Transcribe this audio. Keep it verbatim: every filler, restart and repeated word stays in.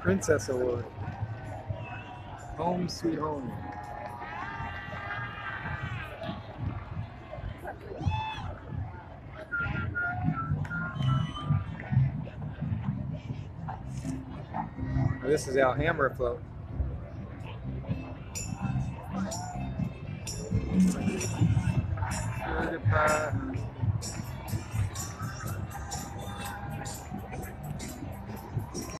Princess Award. Home Sweet Home. Oh, this is our hammer float. Sugar pie.